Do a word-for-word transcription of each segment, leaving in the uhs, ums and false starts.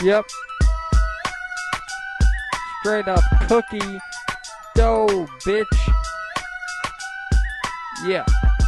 Yep. Straight up cookie dough, bitch. Yeah.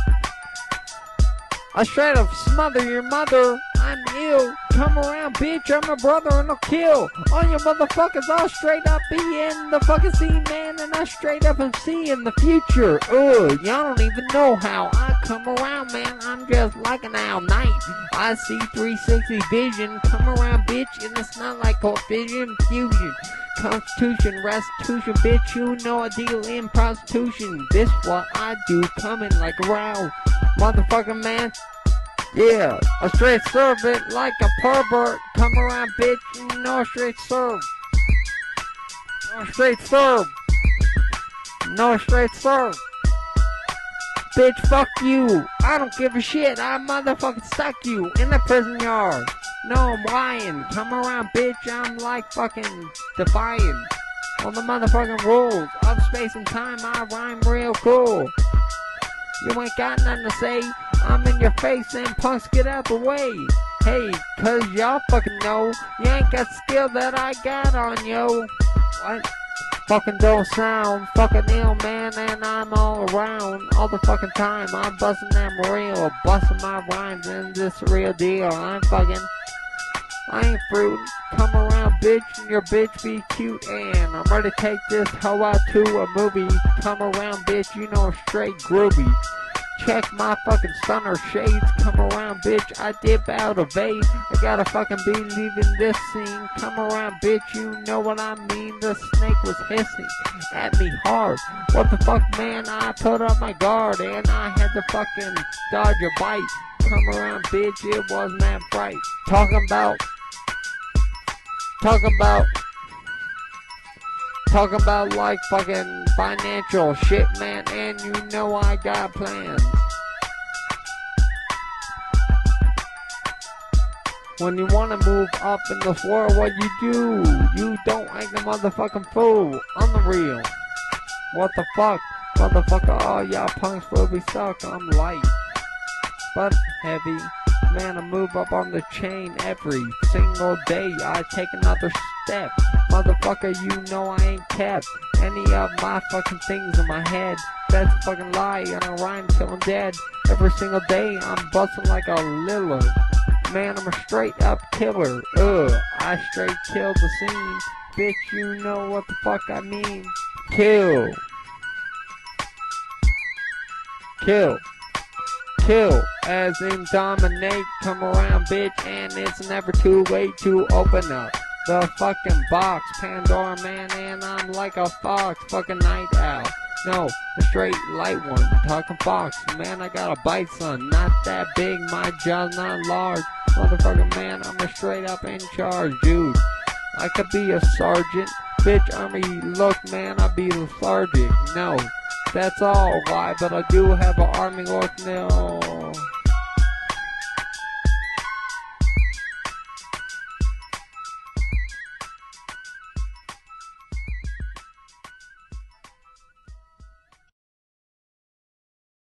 I straight up smother your mother. I'm ill. Come around, bitch. I'm a brother and I'll kill all you motherfuckers. I'll straight up be in the fucking scene, man. And I straight up am seeing the future. Ugh, y'all don't even know how I come around, man. I'm just like an owl night. I see three sixty vision. Come around, bitch. And it's not like cold vision fusion. Constitution, restitution, bitch. You know I deal in prostitution. This what I do, coming like around, motherfucking man. Yeah, I straight serve it like a pervert. Come around, bitch. You know I straight serve. No I straight serve. No I straight serve. Bitch, fuck you. I don't give a shit. I motherfucking stuck you in the prison yard. No, I'm lying. Come around, bitch. I'm like fucking defying all the motherfucking rules of space and time. I rhyme real cool. You ain't got nothing to say. I'm in your face and punks get out the way. Hey, cause y'all fucking know you ain't got skill that I got on yo. What? Fucking don't sound fucking ill, man, and I'm all around all the fucking time. I'm busting them real, busting my rhymes in this real deal. I'm fucking, I ain't fruit. Come around, bitch, and your bitch be cute, and I'm ready to take this hoe out to a movie. Come around, bitch, you know I'm straight groovy. Check my fucking stunner shades. Come around, bitch, I dip out of vape. I gotta fucking be leaving this scene. Come around, bitch, you know what I mean. The snake was hissing at me hard. What the fuck, man, I put up my guard and I had to fucking dodge a bite. Come around, bitch, it was mad bright. Talking about, talking about, talking about like fucking financial shit, man, and you know I got plans. When you wanna move up in this world, what you do? You don't act a motherfucking fool. On the real. What the fuck? Motherfucker, all y'all punks will be stuck. I'm light, but heavy. Man, I move up on the chain every single day. I take another step. Motherfucker, you know I ain't kept any of my fucking things in my head. That's a fucking lie, and I rhyme till I'm dead. Every single day, I'm busting like a liller. Man, I'm a straight up killer. Ugh, I straight kill the scene. Bitch, you know what the fuck I mean. Kill. Kill. Kill, as in dominate. Come around, bitch, and it's never too late to open up the fucking box. Pandora, man, and I'm like a fox. Fucking night owl. No, a straight light one. Talking fox. Man, I got a bite, son. Not that big, my jaw's not large. Motherfucker, man, I'm a straight up in charge, dude. I could be a sergeant. Bitch, I'm a look, man, I be lethargic. No, that's all why, but I do have an army look now.